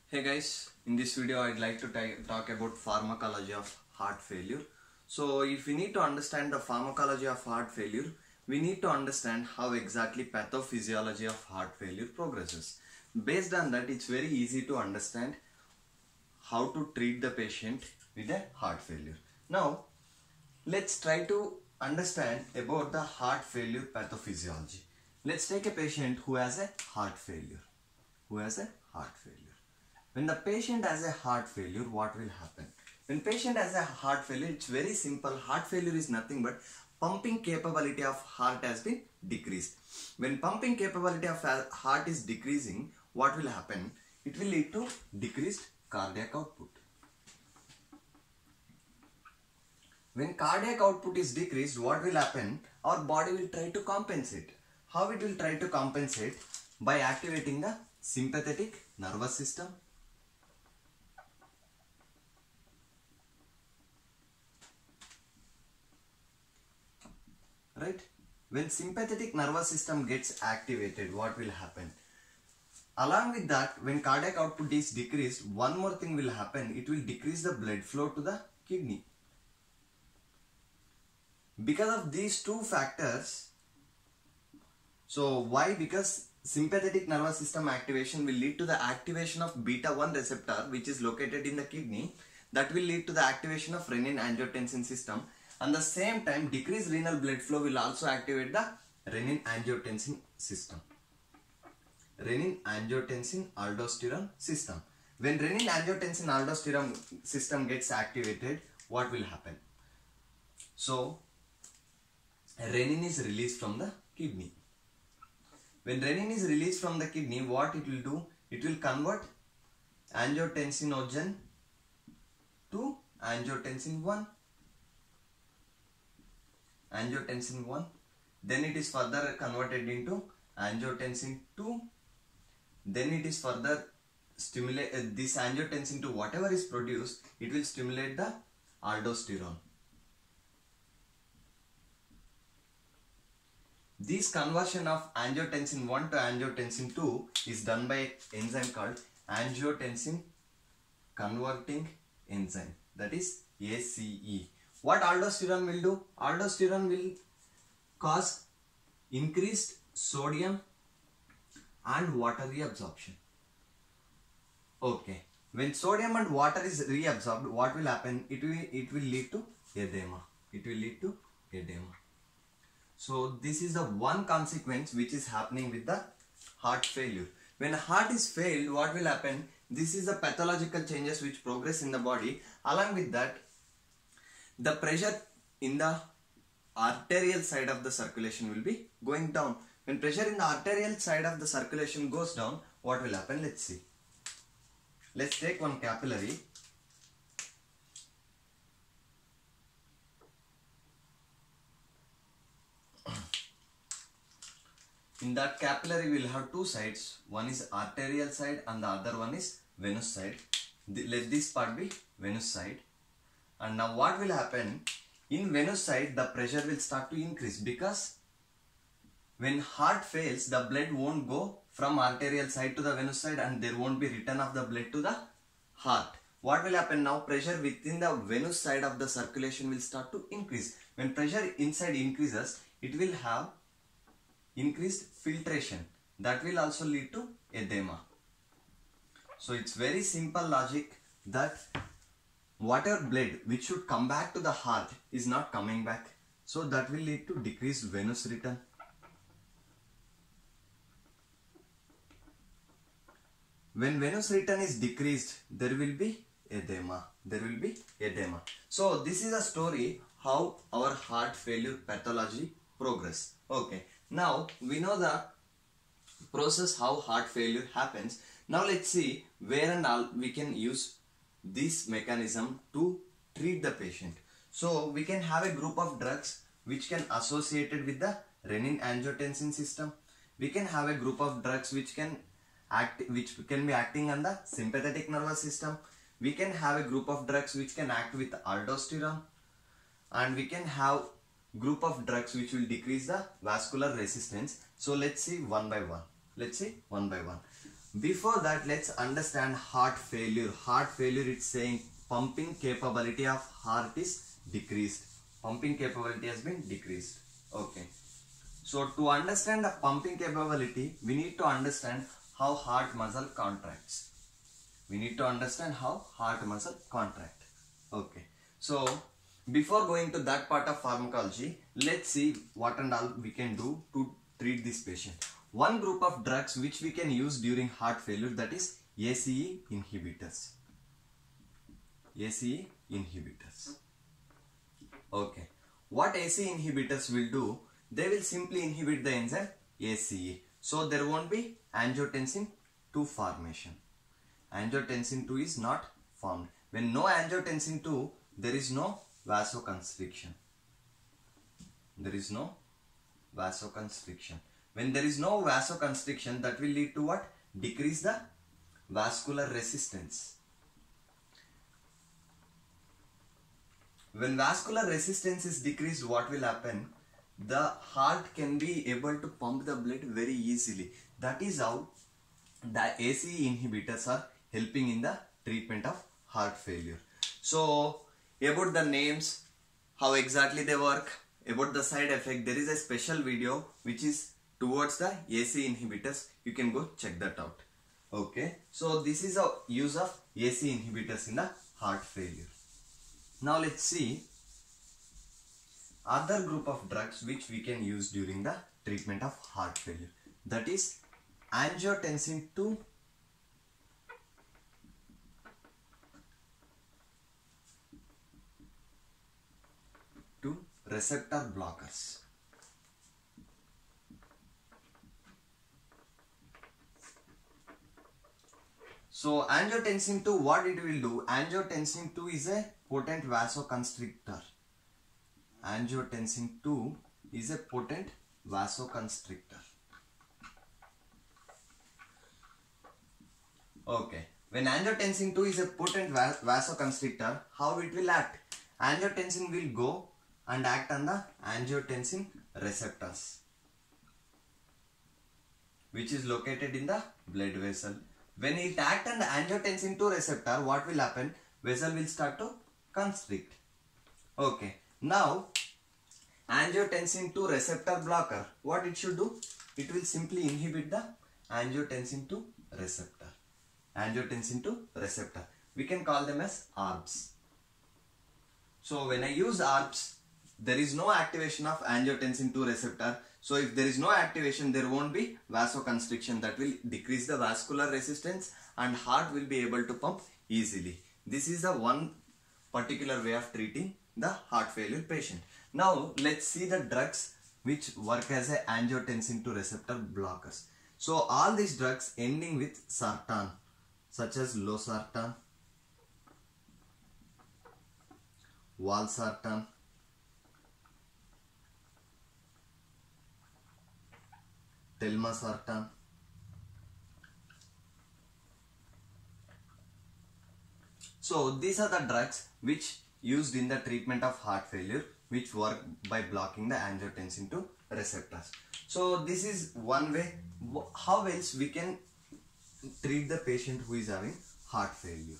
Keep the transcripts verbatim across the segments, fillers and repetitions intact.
Hey guys, in this video I'd like to talk about pharmacology of heart failure. So if we need to understand the pharmacology of heart failure, we need to understand how exactly pathophysiology of heart failure progresses. Based on that, it's very easy to understand how to treat the patient with a heart failure. Now, let's try to understand about the heart failure pathophysiology. Let's take a patient who has a heart failure. Who has a heart failure. When the patient has a heart failure, what will happen? When patient has a heart failure, it's very simple. Heart failure is nothing but pumping capability of heart has been decreased. When pumping capability of heart is decreasing, what will happen? It will lead to decreased cardiac output. When cardiac output is decreased, what will happen? Our body will try to compensate. How it will try to compensate? By activating the sympathetic nervous system. Right? When sympathetic nervous system gets activated, what will happen? Along with that, when cardiac output is decreased, one more thing will happen. It will decrease the blood flow to the kidney. Because of these two factors, so why? Because sympathetic nervous system activation will lead to the activation of beta one receptor, which is located in the kidney. That will lead to the activation of renin-angiotensin system. At the same time, decreased renal blood flow will also activate the renin-angiotensin system. Renin-angiotensin-aldosterone system. When renin-angiotensin-aldosterone system gets activated, what will happen? So, renin is released from the kidney. When renin is released from the kidney, what it will do? It will convert angiotensinogen to angiotensin one. Angiotensin one. Then it is further converted into angiotensin two. Then it is further stimulate uh, this angiotensin two, whatever is produced, it will stimulate the aldosterone. This conversion of angiotensin one to angiotensin two is done by an enzyme called angiotensin converting enzyme, that is A C E. What aldosterone will do? Aldosterone will cause increased sodium and water reabsorption. Okay. When sodium and water is reabsorbed, what will happen? It will, it will lead to edema. It will lead to edema. So this is the one consequence which is happening with the heart failure. When heart is failed, what will happen? This is the pathological changes which progress in the body. Along with that, the pressure in the arterial side of the circulation will be going down. When pressure in the arterial side of the circulation goes down, what will happen? Let's see. Let's take one capillary. In that capillary we will have two sides. One is arterial side and the other one is venous side. Let this part be venous side. And now what will happen? In venous side, the pressure will start to increase, because when heart fails, the blood won't go from arterial side to the venous side and there won't be return of the blood to the heart. What will happen now? Pressure within the venous side of the circulation will start to increase. When pressure inside increases, it will have increased filtration. That will also lead to edema. So it's very simple logic that whatever blood which should come back to the heart is not coming back. So that will lead to decreased venous return. When venous return is decreased, there will be edema. There will be edema. So this is a story how our heart failure pathology progress. Okay. Now we know the process how heart failure happens. Now let's see where and all we can use this mechanism to treat the patient. So we can have a group of drugs which can associated with the renin-angiotensin system. We can have a group of drugs which can act, which can be acting on the sympathetic nervous system. We can have a group of drugs which can act with aldosterone, and we can have group of drugs which will decrease the vascular resistance. So let's see one by one. Let's see one by one. before that, let's understand heart failure. Heart failure, it's saying pumping capability of heart is decreased. Pumping capability has been decreased. Okay. So to understand the pumping capability, we need to understand how heart muscle contracts. We need to understand how heart muscle contract. Okay. So before going to that part of pharmacology, let's see what and all we can do to treat this patient. One group of drugs which we can use during heart failure, that is A C E inhibitors. A C E inhibitors. Okay. What A C E inhibitors will do? They will simply inhibit the enzyme A C E. So there won't be angiotensin two formation. Angiotensin two is not formed. When no angiotensin two, there is no vasoconstriction. There is no vasoconstriction. When there is no vasoconstriction, that will lead to what? Decrease the vascular resistance. When vascular resistance is decreased, what will happen? The heart can be able to pump the blood very easily. That is how the A C E inhibitors are helping in the treatment of heart failure. So about the names, how exactly they work, about the side effect, there is a special video which is towards the A C E inhibitors. You can go check that out. Okay. So this is a use of A C E inhibitors in the heart failure. Now let's see other group of drugs which we can use during the treatment of heart failure. That is angiotensin two to receptor blockers. So angiotensin two, what it will do? Angiotensin two is a potent vasoconstrictor. Angiotensin two is a potent vasoconstrictor. Okay. When angiotensin two is a potent vas vasoconstrictor, how it will act? Angiotensin will go and act on the angiotensin receptors, which is located in the blood vessel. When it acts on the angiotensin two receptor, what will happen? Vessel will start to constrict. Okay. Now, angiotensin two receptor blocker, what it should do? It will simply inhibit the angiotensin two receptor. Angiotensin two receptor. We can call them as A R Bs. So when I use A R Bs, there is no activation of angiotensin two receptor. So if there is no activation, there won't be vasoconstriction. That will decrease the vascular resistance and heart will be able to pump easily. This is the one particular way of treating the heart failure patient. Now let's see the drugs which work as a angiotensin two receptor blockers. So all these drugs ending with sartan, such as losartan, valsartan, telmisartan, so these are the drugs which used in the treatment of heart failure, which work by blocking the angiotensin two receptors. So this is one way how else we can treat the patient who is having heart failure.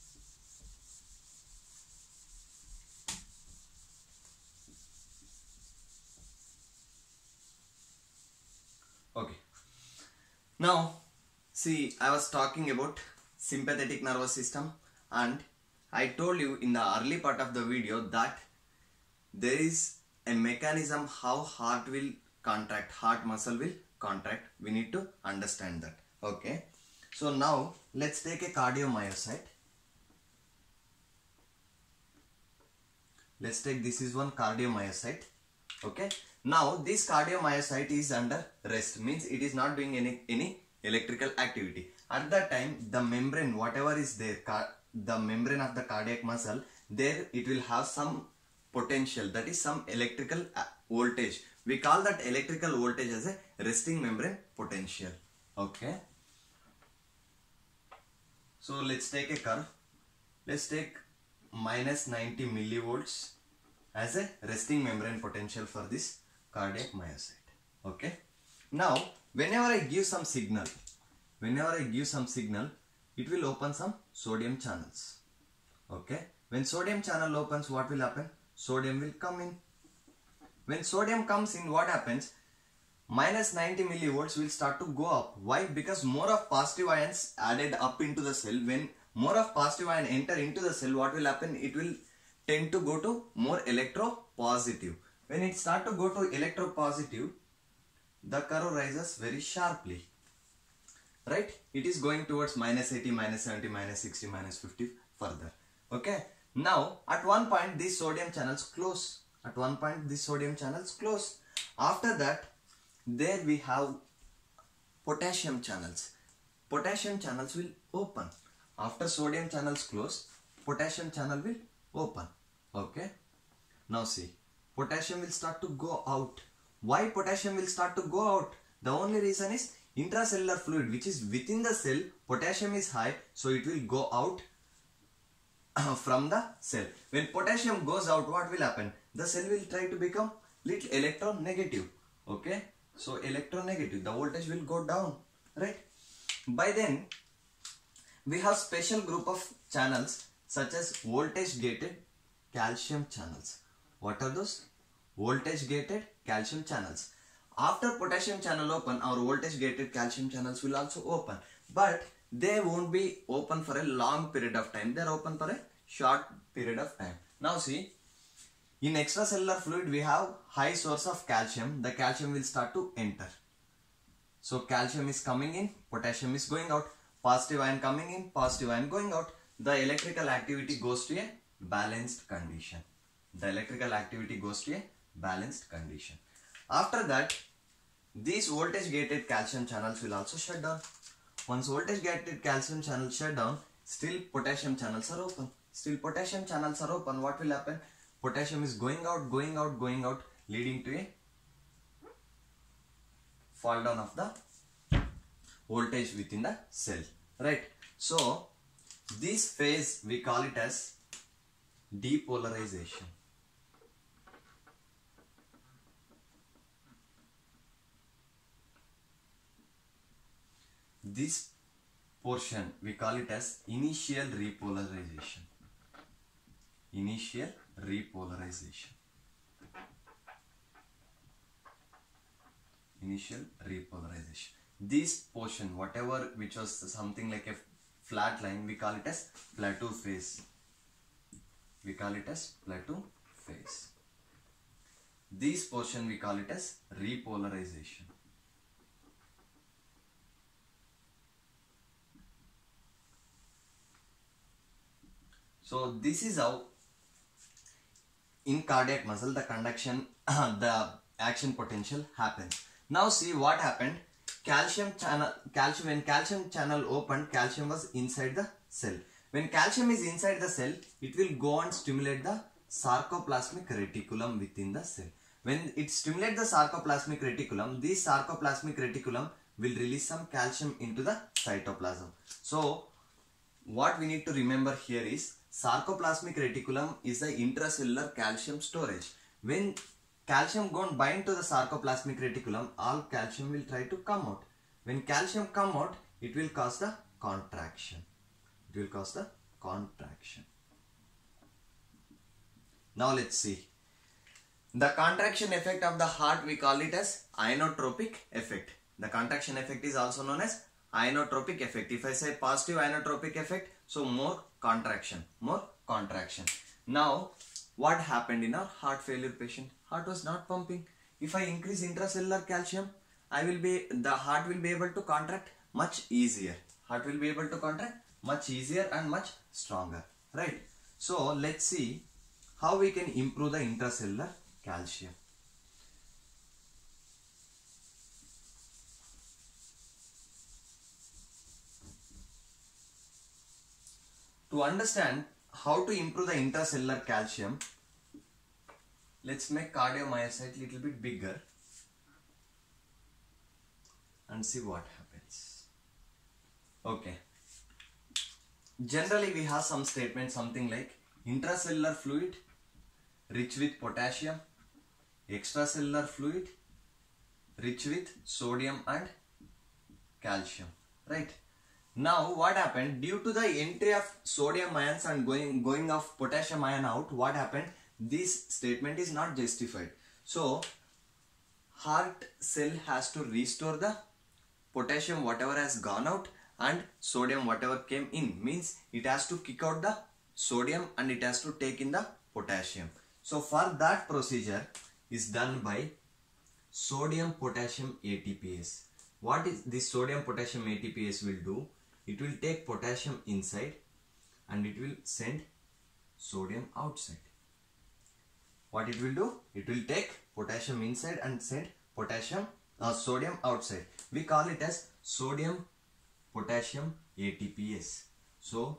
Okay. Now see, I was talking about sympathetic nervous system, and I told you in the early part of the video that there is a mechanism how heart will contract, heart muscle will contract. We need to understand that. Okay. So now let's take a cardiomyocyte. Let's take, this is one cardiomyocyte. Okay. Now this cardiomyocyte is under rest, means it is not doing any, any electrical activity. At that time, the membrane, whatever is there, the membrane of the cardiac muscle, there it will have some potential, that is some electrical voltage. We call that electrical voltage as a resting membrane potential. Okay. So let's take a curve. Let's take minus ninety millivolts as a resting membrane potential for this cardiac myocyte. Okay. Now, whenever I give some signal, whenever I give some signal, it will open some sodium channels. Okay. When sodium channel opens, what will happen? Sodium will come in. When sodium comes in, what happens? Minus ninety millivolts will start to go up. Why? Because more of positive ions added up into the cell. When more of positive ion enter into the cell, what will happen? It will tend to go to more electropositive. When it start to go to electropositive, the curve rises very sharply. Right? It is going towards minus eighty, minus seventy, minus sixty, minus fifty further. Okay. Now, at one point, these sodium channels close. At one point, these sodium channels close. After that, there we have potassium channels. Potassium channels will open. After sodium channels close, potassium channel will open. Okay. Now see, potassium will start to go out. Why potassium will start to go out? The only reason is intracellular fluid, which is within the cell, potassium is high, so it will go out from the cell. When potassium goes out, what will happen? The cell will try to become little electronegative. Okay. So electronegative, the voltage will go down, right? By then, we have special group of channels such as voltage gated calcium channels. What are those? Voltage gated calcium channels. After potassium channel open, our voltage gated calcium channels will also open. But they won't be open for a long period of time. They are open for a short period of time. Now see, in extracellular fluid, we have high source of calcium. The calcium will start to enter. So calcium is coming in, potassium is going out. Positive ion coming in, positive ion going out. The electrical activity goes to a balanced condition. The electrical activity goes to a balanced condition. After that, these voltage gated calcium channels will also shut down. Once voltage gated calcium channels shut down, still potassium channels are open. Still potassium channels are open. What will happen? Potassium is going out, going out, going out, leading to a fall down of the voltage within the cell. Right? So, this phase we call it as depolarization. This portion we call it as initial repolarization. Initial repolarization. Initial repolarization. This portion, whatever which was something like a flat line, we call it as plateau phase. We call it as plateau phase. This portion we call it as repolarization. So this is how in cardiac muscle the conduction, the action potential happens. Now see what happened. Calcium channel, calcium when calcium channel opened, calcium was inside the cell. When calcium is inside the cell, it will go and stimulate the sarcoplasmic reticulum within the cell. When it stimulates the sarcoplasmic reticulum, this sarcoplasmic reticulum will release some calcium into the cytoplasm. So what we need to remember here is sarcoplasmic reticulum is the intracellular calcium storage. When calcium go and bind to the sarcoplasmic reticulum, all calcium will try to come out. When calcium come out, it will cause the contraction. It will cause the contraction. Now let's see. The contraction effect of the heart, we call it as inotropic effect. The contraction effect is also known as inotropic effect. If I say positive inotropic effect, so more contraction, more contraction. Now, what happened in our heart failure patient? Heart was not pumping. If I increase intracellular calcium, I will be the heart will be able to contract much easier. Heart will be able to contract much easier and much stronger. Right? So let's see how we can improve the intracellular calcium. To understand how to improve the intracellular calcium, let's make cardiomyocyte little bit bigger and see what happens. Okay. Generally we have some statement something like intracellular fluid rich with potassium, extracellular fluid rich with sodium and calcium. right? Now what happened, due to the entry of sodium ions and going going of potassium ion out, what happened, this statement is not justified. So heart cell has to restore the potassium whatever has gone out and sodium whatever came in, means it has to kick out the sodium and it has to take in the potassium. So for that procedure is done by sodium potassium A T P S. What is this sodium potassium A T P S will do? It will take potassium inside and it will send sodium outside. What it will do? It will take potassium inside and send potassium uh, sodium outside. We call it as sodium potassium A T P S. So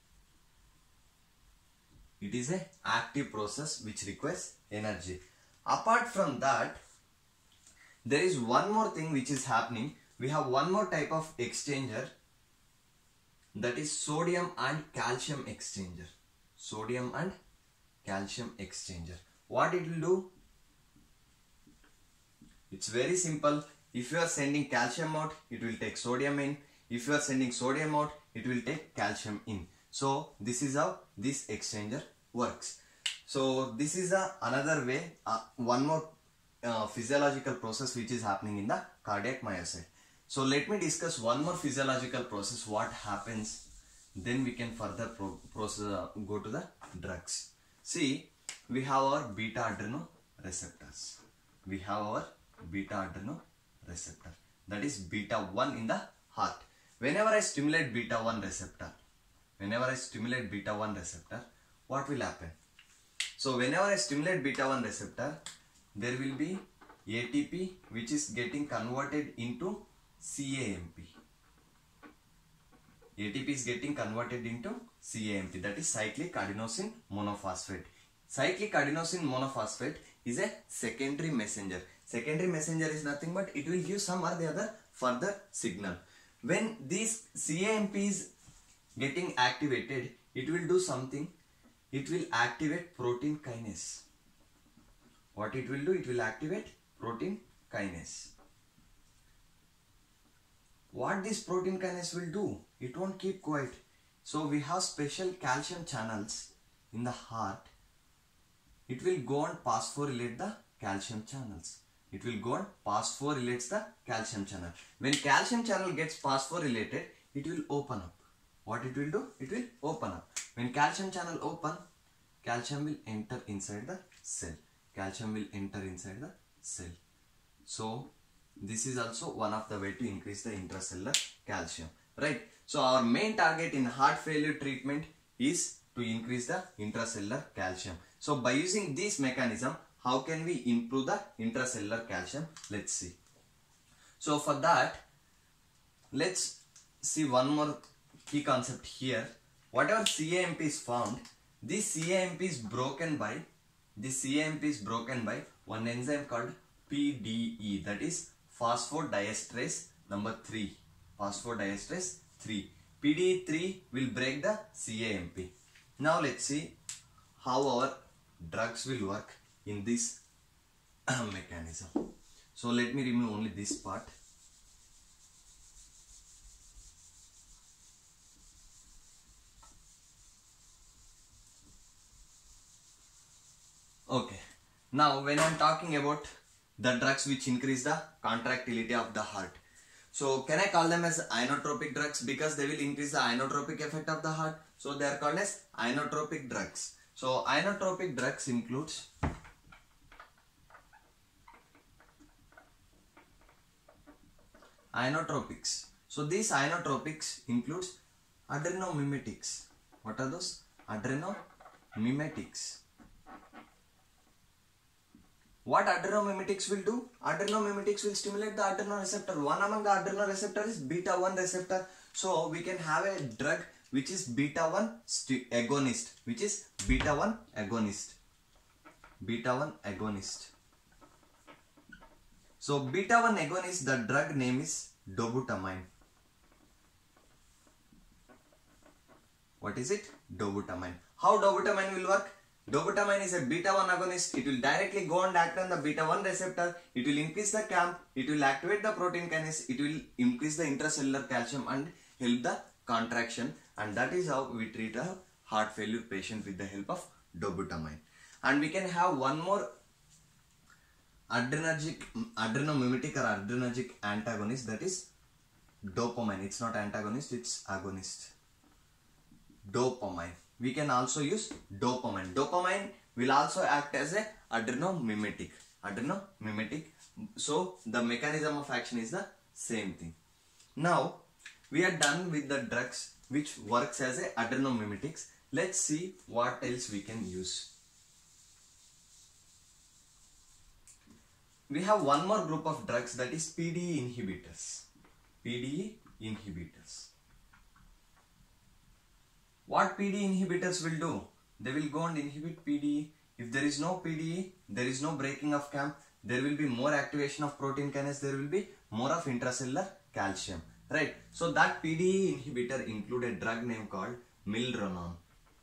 it is a active process which requires energy. Apart from that, there is one more thing which is happening. We have one more type of exchanger, that is sodium and calcium exchanger. Sodium and calcium exchanger. What it will do? It's very simple. If you are sending calcium out, it will take sodium in. If you are sending sodium out, it will take calcium in. So this is how this exchanger works. So this is a, another way, uh, one more uh, physiological process which is happening in the cardiac myocyte. So let me discuss one more physiological process, what happens, then we can further pro process, uh, go to the drugs. See, we have our beta adreno receptors. We have our beta adreno receptor, that is beta one in the heart. Whenever I stimulate beta one receptor, whenever I stimulate beta one receptor, what will happen? So whenever I stimulate beta one receptor, there will be A T P which is getting converted into C A M P. A T P is getting converted into C A M P, that is cyclic adenosine monophosphate. Cyclic adenosine monophosphate is a secondary messenger. Secondary messenger is nothing but it will give some or the other further signal. When this C A M P is getting activated, it will do something. It will activate protein kinase. What it will do? It will activate protein kinase. What this protein kinase will do? It won't keep quiet. So we have special calcium channels in the heart. It will go and phosphorylate the calcium channels. It will go and phosphorylates the calcium channel. When calcium channel gets phosphorylated, it will open up. What it will do? It will open up. When calcium channel open, calcium will enter inside the cell. Calcium will enter inside the cell. So this is also one of the way to increase the intracellular calcium, right? So our main target in heart failure treatment is to increase the intracellular calcium. So by using this mechanism, how can we improve the intracellular calcium? Let's see. So for that, let's see one more key concept here. Whatever C A M P is found, this C A M P is broken by this C A M P is broken by one enzyme called P D E, that is phosphodiesterase number three. Phosphodiesterase three. P D E three will break the C A M P. Now let's see how our drugs will work in this mechanism. So let me remove only this part. Okay, now when I am talking about the drugs which increase the contractility of the heart, so can I call them as inotropic drugs because they will increase the inotropic effect of the heart? So they are called as inotropic drugs. So inotropic drugs includes inotropics. So these inotropics includes adrenomimetics. What are those? Adrenomimetics. What adrenomimetics will do? Adrenomimetics will stimulate the adrenoreceptor. One among the adrenoreceptor is beta one receptor. So we can have a drug which is beta one agonist. Which is beta one agonist. Beta one agonist. So beta one agonist, the drug name is dobutamine. What is it? Dobutamine. How dobutamine will work? Dobutamine is a beta one agonist. It will directly go and act on the beta one receptor. It will increase the camp. It will activate the protein kinase. It will increase the intracellular calcium and help the contraction. And that is how we treat a heart failure patient with the help of dobutamine. And we can have one more adrenergic, adrenomimetic or adrenergic antagonist, that is dopamine. It's not antagonist, it's agonist. Dopamine. We can also use dopamine. Dopamine will also act as a adrenomimetic. Adrenomimetic. So the mechanism of action is the same thing. Now we are done with the drugs which works as a adrenomimetics. Let's see what else we can use. We have one more group of drugs, that is P D E inhibitors. P D E inhibitors. What P D E inhibitors will do? They will go and inhibit P D E. If there is no P D E, there is no breaking of camp. There will be more activation of protein kinase. There will be more of intracellular calcium. Right? So that P D E inhibitor include a drug name called milrinone.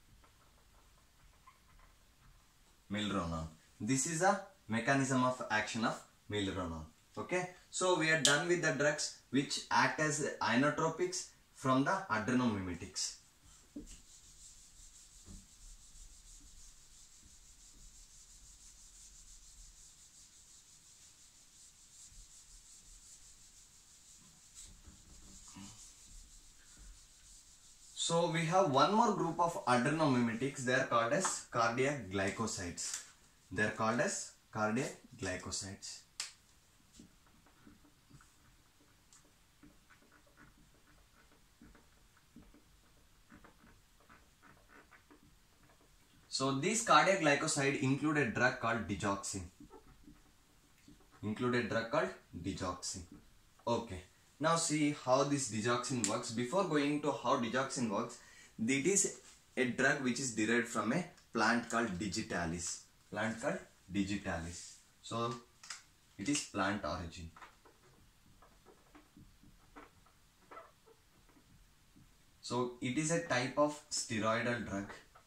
Milrinone. This is a mechanism of action of milrinone. Okay. So we are done with the drugs which act as inotropics from the adrenomimetics. So we have one more group of adrenomimetics. They are called as cardiac glycosides. They are called as cardiac glycosides. So these cardiac glycoside include a drug called digoxin. Include a drug called digoxin. Okay. Now see how this digoxin works. Before going to how digoxin works, it is a drug which is derived from a plant called digitalis. Plant called digitalis. So it is plant origin. So it is a type of steroidal drug.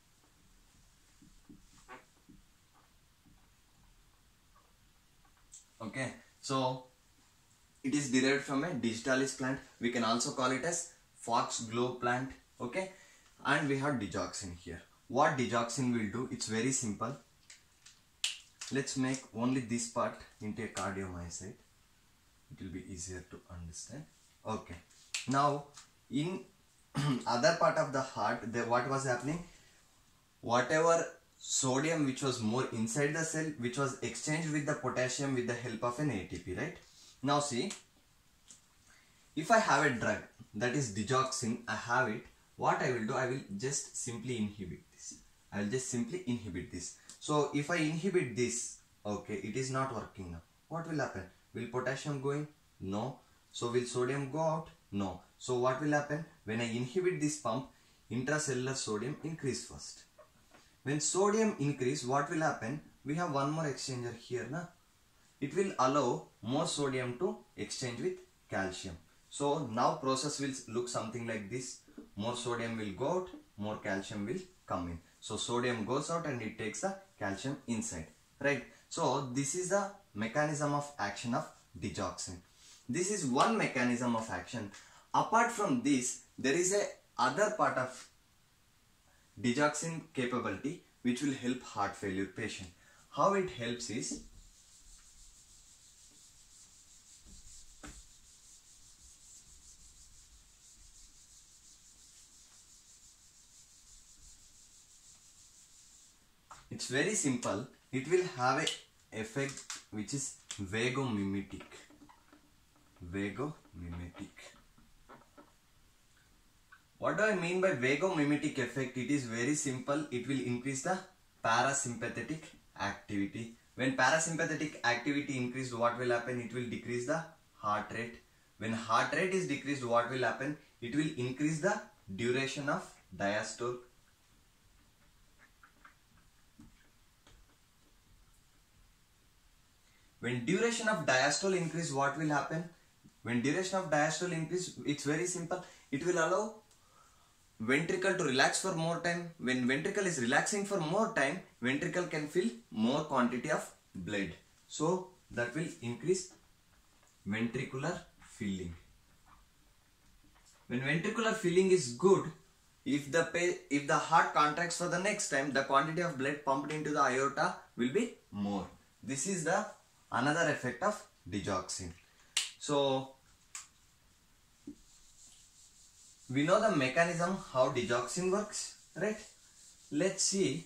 Okay. So it is derived from a digitalis plant. We can also call it as foxglove plant. Okay. And we have digoxin here. What digoxin will do? It's very simple. Let's make only this part into a cardiomyocyte. It will be easier to understand. Okay. Now in other part of the heart, the, what was happening? Whatever sodium which was more inside the cell, which was exchanged with the potassium with the help of an A T P, right? Now see, if I have a drug that is digoxin, I have it, what I will do, I will just simply inhibit this. I will just simply inhibit this. So if I inhibit this, okay, it is not working now. What will happen? Will potassium go in? No. So will sodium go out? No. So what will happen? When I inhibit this pump, intracellular sodium increase first. When sodium increase, what will happen? We have one more exchanger here, na? It will allow more sodium to exchange with calcium. So now process will look something like this. More sodium will go out, more calcium will come in. So sodium goes out and it takes the calcium inside, right? So this is the mechanism of action of digoxin. This is one mechanism of action. Apart from this, there is a other part of digoxin capability which will help heart failure patient. How it helps is, it's very simple. It will have a effect which is vagomimetic. Vagomimetic. What do I mean by vagomimetic effect? It is very simple. It will increase the parasympathetic activity. When parasympathetic activity increased, what will happen? It will decrease the heart rate. When heart rate is decreased, what will happen? It will increase the duration of diastole. When duration of diastole increase, what will happen? When duration of diastole increase, it's very simple. It will allow ventricle to relax for more time. When ventricle is relaxing for more time, ventricle can fill more quantity of blood. So that will increase ventricular filling. When ventricular filling is good, if the if the heart contracts for the next time, the quantity of blood pumped into the aorta will be more. This is the another effect of digoxin. So we know the mechanism how digoxin works, right? Let's see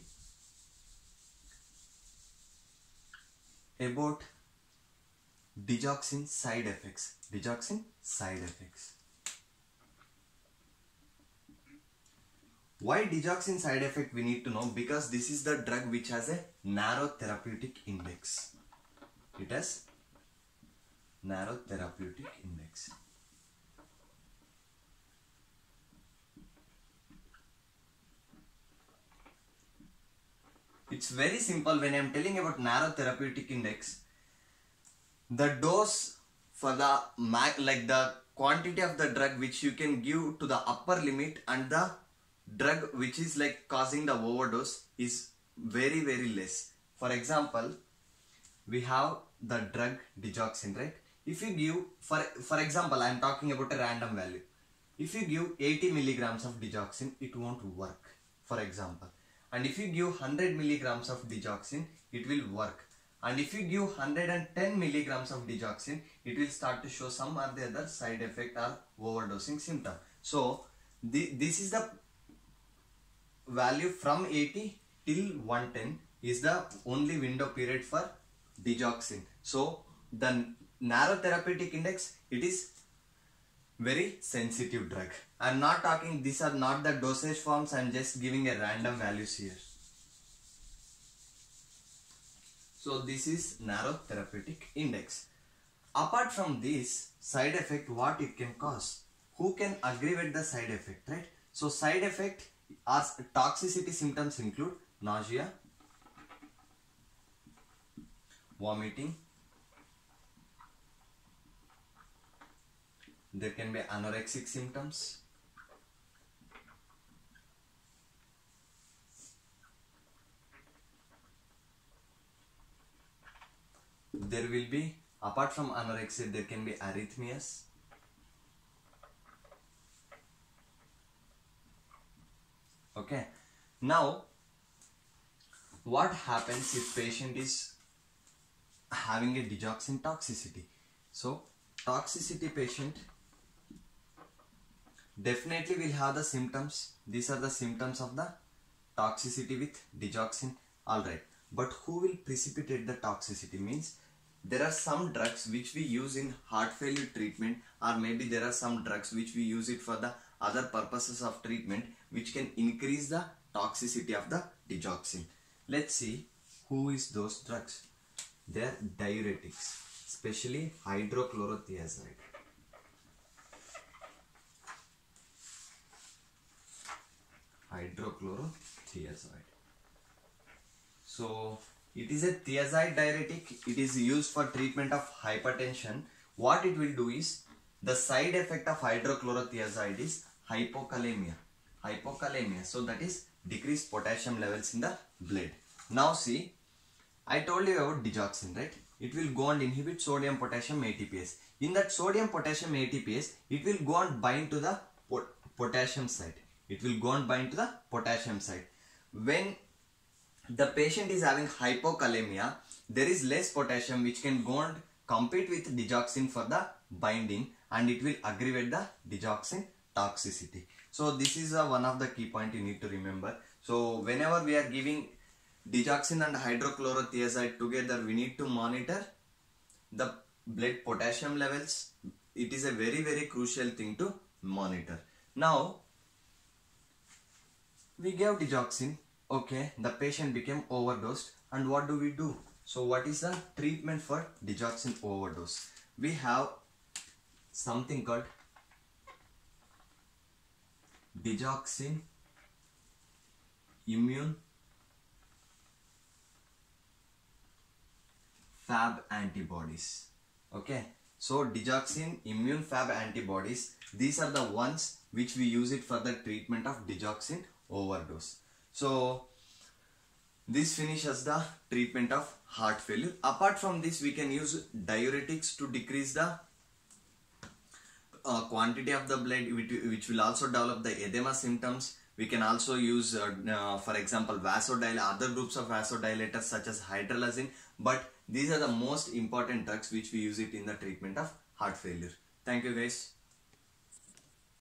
about digoxin side effects. Digoxin side effects. Why digoxin side effect we need to know? Because this is the drug which has a narrow therapeutic index. It has narrow therapeutic index. It's very simple. When I am telling about narrow therapeutic index, the dose for the like the quantity of the drug which you can give to the upper limit and the drug which is like causing the overdose is very very less. For example, we have the drug digoxin, right? If you give, for for example, I am talking about a random value. If you give eighty milligrams of digoxin, it won't work, for example. And if you give one hundred milligrams of digoxin, it will work. And if you give one hundred ten milligrams of digoxin, it will start to show some or the other side effect or overdosing symptom. So the, this is the value from eighty till one hundred ten is the only window period for digoxin. So the narrow therapeutic index, it is very sensitive drug. I am not talking, these are not the dosage forms, I am just giving a random values here. So this is narrow therapeutic index. Apart from this side effect, what it can cause? Who can aggravate the side effect, right? So side effect or toxicity symptoms include nausea, vomiting, there can be anorexic symptoms, there will be, apart from anorexia, there can be arrhythmias, okay. Now what happens if patient is having a digoxin toxicity? So toxicity patient definitely will have the symptoms. These are the symptoms of the toxicity with digoxin, alright. But who will precipitate the toxicity? Means there are some drugs which we use in heart failure treatment, or maybe there are some drugs which we use it for the other purposes of treatment which can increase the toxicity of the digoxin. Let's see who is those drugs. They are diuretics, especially hydrochlorothiazide. Hydrochlorothiazide. So it is a thiazide diuretic. It is used for treatment of hypertension. What it will do is, the side effect of hydrochlorothiazide is hypokalemia. Hypokalemia. So that is decreased potassium levels in the blood. Now see, I told you about digoxin, right? It will go and inhibit sodium potassium A T P ase. In that sodium potassium A T P ase, it will go and bind to the pot potassium side. It will go and bind to the potassium side. When the patient is having hypokalemia, there is less potassium which can go and compete with digoxin for the binding, and it will aggravate the digoxin toxicity. So this is uh, one of the key point you need to remember. So whenever we are giving digoxin and hydrochlorothiazide together, we need to monitor the blood potassium levels. It is a very very crucial thing to monitor. Now we gave digoxin, okay, the patient became overdosed, and what do we do? So what is the treatment for digoxin overdose? We have something called digoxin immune Fab antibodies, okay. So digoxin, immune fab antibodies, these are the ones which we use it for the treatment of digoxin overdose. So this finishes the treatment of heart failure. Apart from this, we can use diuretics to decrease the uh, quantity of the blood, which, which will also develop the edema symptoms. We can also use, uh, uh, for example, vasodilators, other groups of vasodilators such as hydralazine. But these are the most important drugs which we use it in the treatment of heart failure. Thank you guys.